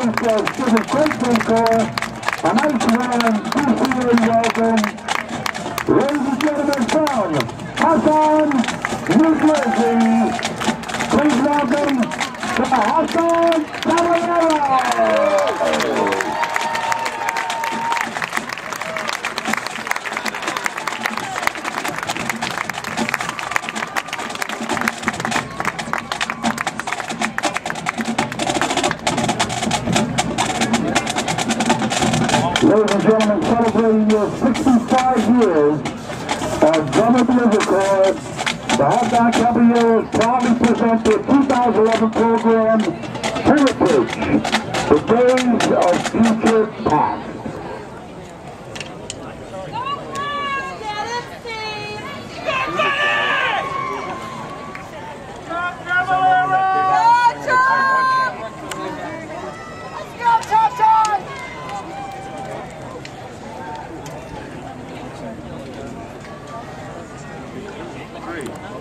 This is a great decor. A nice round DCA welcome. Ladies and gentlemen from Hawthorne, New Jersey, please welcome the Hawthorne Caballeros. Ladies and gentlemen, celebrating your 65 years of drummer music corps, the Hawthorne Caballeros proudly present their 2011 program, Heritage, the Days of Future Past. Great.